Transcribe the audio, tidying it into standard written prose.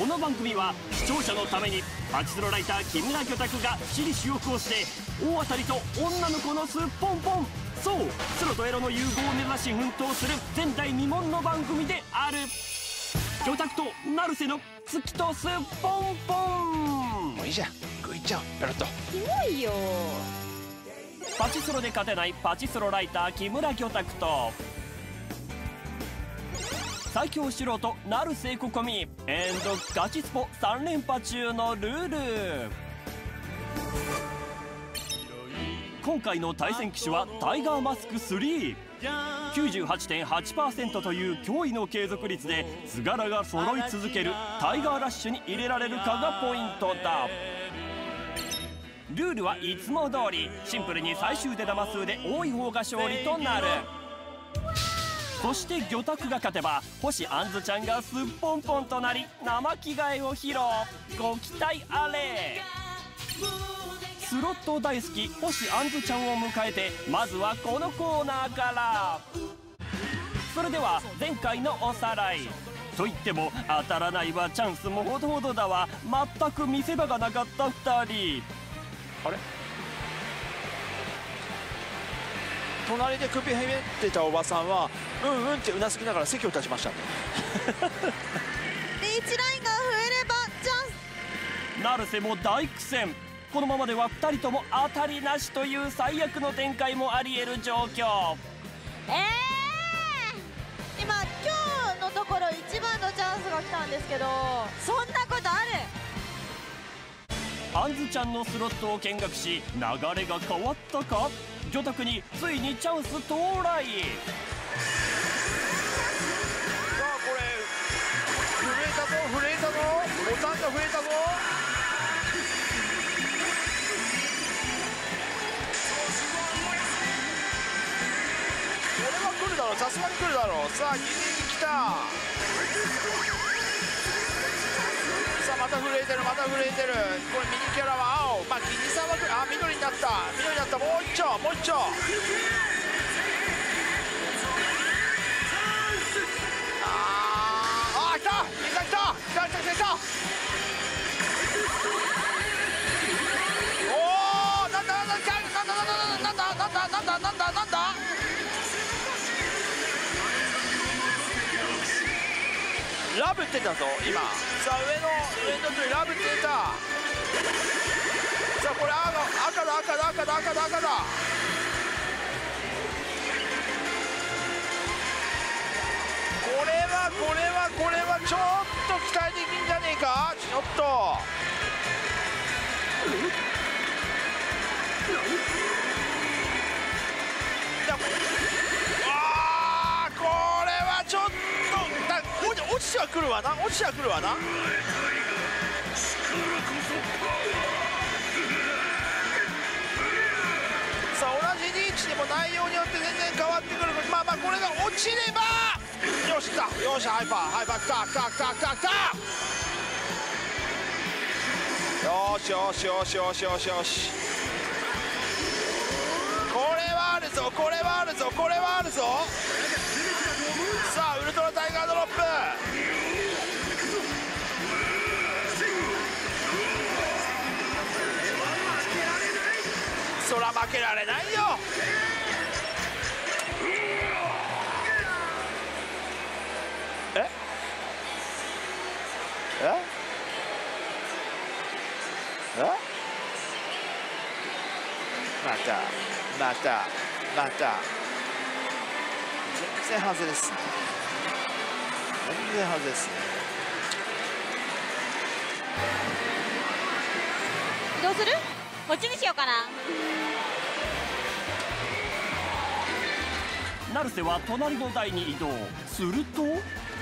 この番組は視聴者のためにパチスロライター木村魚拓が私利私欲をして大当たりと女の子のすっぽんぽん、そうスロとエロの融合を目指し奮闘する前代未聞の番組である。魚拓と成瀬の月とすっぽんぽん。 もういいじゃん、食いっちゃおうペロッと。 キモいよ。 パチスロで勝てないパチスロライター木村魚拓と最強素人成瀬ここみガチスポ3連覇中のルール。今回の対戦機種はタイガーマスク3。 98.8% という驚異の継続率で図柄が揃い続けるタイガーラッシュに入れられるかがポイントだ。ルールはいつも通りシンプルに最終出玉数で多い方が勝利となる。そして魚拓が勝てば星あんずちゃんがすっぽんぽんとなり生着替えを披露。ご期待あれ。スロット大好き星あんずちゃんを迎えてまずはこのコーナーから。それでは前回のおさらいといっても当たらないはチャンスもほどほどだわ。全く見せ場がなかった2人。 あれ、隣で首ひねってたおばさんはうんうんってうなずきながら席を立ちました。 リーチラインが増えればチャンス。 成瀬も大苦戦。このままでは2人とも当たりなしという最悪の展開もあり得る状況。 今のところ一番のチャンスが来たんですけど、そんなことある？ あんずちゃんのスロットを見学し流れが変わったか。魚拓についにチャンス到来。 さあこれ震えたぞ震えたぞ、ボタンが増えたぞ。これは来るだろう、さすがに来るだろう。さあギリギリ来た。さあまた震えてるまた震えてる。これミニキャラは青、まあギリさんは緑になった緑になった。もう一丁もう一丁。来たみんな来た来た来た来た来た。おお、なんだなんだなんだなんだなんだなんだなんだなんだ。ラブってたぞ今。さあ上のとラブってた。さあこれ赤だ赤だ赤だ赤だ赤だ。これはちょっと期待できんじゃねえか。ちょっとこれはちょっと落ちてはくるわな落ちてはくるわな。さあ同じリーチでも内容によって全然変わってくる。まあまあこれが落ちればよし来た。よしハイパー来た来た来た来た来た。よしよしよしよしよしよし。これはあるぞこれはあるぞこれはあるぞ。さあウルトラタイガードロップ。そら負けられないよ。また全然外れっすね。全然外れっすね。 移動する？こっちにしようかな。 成瀬は隣の台に移動。すると